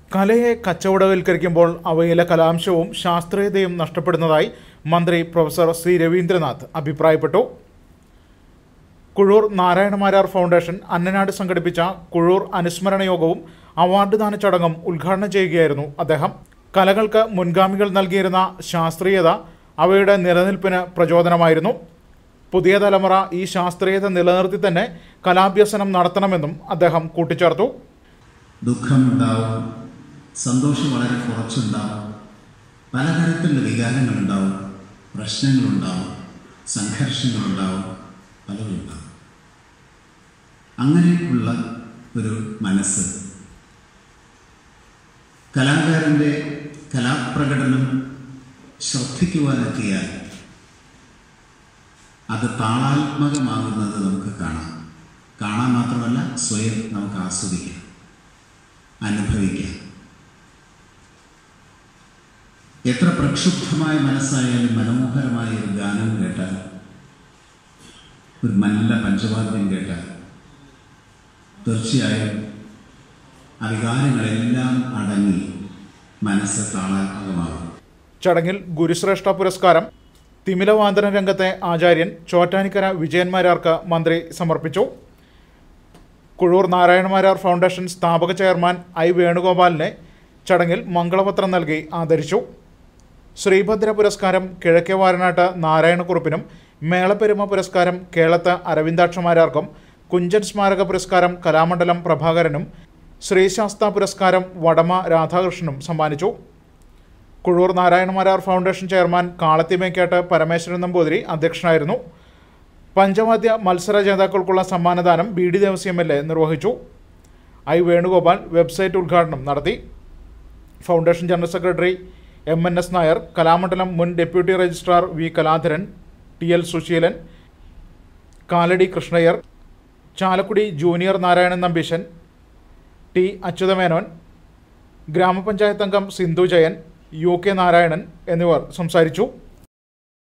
കലയെ കച്ചവടവൽക്കരിക്കുമ്പോൾ അവയിലെ കലാംശവും ശാസ്ത്രീയതയും നഷ്ടപ്പെടുന്നതായി മന്ത്രി പ്രൊഫസർ സി രവീന്ദ്രനാഥ് അഭിപ്രായപ്പെട്ടു. കുഴൂർ നാരായണമാരാർ ഫൗണ്ടേഷൻ അന്നനാട് സംഘടിപ്പിച്ച കുഴൂർ അനുസ്മരണ യോഗവും അവാർഡ് ദാന ചടങ്ങും ഉദ്ഘാടനം ചെയ്യുകയായിരുന്നു അദ്ദേഹം. കലകൾക്ക് മുൻഗാമികൾ നൽകിയിരുന്ന ശാസ്ത്രീയത അവയുടെ നിലനിൽപ്പിന് പ്രചോദനമായിരുന്നു. പുതിയ തലമുറ ഈ ശാസ്ത്രീയത നിലനിർത്തി തന്നെ കലാഭ്യസനം നടത്തണമെന്നും അദ്ദേഹം കൂട്ടിച്ചേർത്തു. ദുഃഖമുണ്ടാവും, സന്തോഷം വളരെ കുറച്ചുണ്ടാവും, പലതരത്തിലുള്ള വികാരങ്ങളുണ്ടാവും, പ്രശ്നങ്ങളുണ്ടാവും, സംഘർഷങ്ങളുണ്ടാവും, പലതുണ്ടാവും. അങ്ങനെയുള്ള ഒരു മനസ്സ് കലാകാരൻ്റെ കലാപ്രകടനം ശ്രദ്ധിക്കുവാനെത്തിയാൽ അത് താളാത്മകമാകുന്നത് നമുക്ക് കാണാൻ മാത്രമല്ല സ്വയം നമുക്ക് ആസ്വദിക്കാം, അനുഭവിക്കാം. എത്ര പ്രക്ഷുബ്ധമായ മനസ്സായാലും മനോഹരമായ ഒരു ഗാനം കേട്ടാൽ, ഒരു നല്ല പഞ്ചവാദ്യം കേട്ടാൽ തീർച്ചയായും ആ വികാരങ്ങളെല്ലാം അടങ്ങി മനസ്സ് താളാത്മകമാകും. ചടങ്ങിൽ ഗുരുശ്രേഷ്ഠ പുരസ്കാരം തിമിലവാദന രംഗത്തെ ആചാര്യൻ ചോറ്റാനിക്കര വിജയന്മാരാർക്ക് മന്ത്രി സമർപ്പിച്ചു. കുഴൂർ നാരായണമാരാർ ഫൗണ്ടേഷൻ സ്ഥാപക ചെയർമാൻ ഐ വേണുഗോപാലിനെ ചടങ്ങിൽ മംഗളപത്രം നൽകി ആദരിച്ചു. ശ്രീഭദ്ര പുരസ്കാരം കിഴക്കേ വാരനാട്ട് നാരായണക്കുറുപ്പിനും, മേളപ്പെരുമ പുരസ്കാരം കേളത്ത് അരവിന്ദാക്ഷമാരാർക്കും, കുഞ്ചൻ സ്മാരക പുരസ്കാരം കലാമണ്ഡലം പ്രഭാകരനും, ശ്രീശാസ്ത പുരസ്കാരം വടമ രാധാകൃഷ്ണനും സമ്മാനിച്ചു. കുഴൂർ നാരായണമാരാർ ഫൗണ്ടേഷൻ ചെയർമാൻ കാളത്തിമേക്കാട്ട് പരമേശ്വരൻ നമ്പൂതിരി അധ്യക്ഷനായിരുന്നു. പഞ്ചവാദ്യ മത്സര ജേതാക്കൾക്കുള്ള സമ്മാനദാനം BD ദേവസ്വം MLA നിർവഹിച്ചു. ഐ വേണുഗോപാൽ വെബ്സൈറ്റ് ഉദ്ഘാടനം നടത്തി. Foundation general secretary MNS Nair, Kalamandalam മുൻ deputy registrar V Kaladharan, TL Susheelan, Kalady Krishnaiyer, Chalakudy junior Narayanan Nambeesan, T Achuthamenon, ഗ്രാമപഞ്ചായത്ത് അംഗം സിന്ധു ജയൻ, UK നാരായണൻ എന്നിവർ സംസാരിച്ചു.